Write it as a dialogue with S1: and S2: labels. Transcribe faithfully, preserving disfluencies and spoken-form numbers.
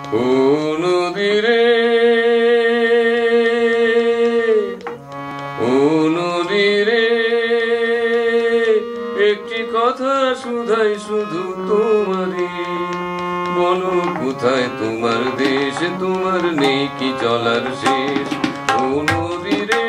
S1: ও নদী রে, ও নদী রে, একটি কথা শুধাই শুধু তোমারই, বলো কোথায় তোমার দেশ, তোমার নেই কি চলার শেষ। ও নদী রে,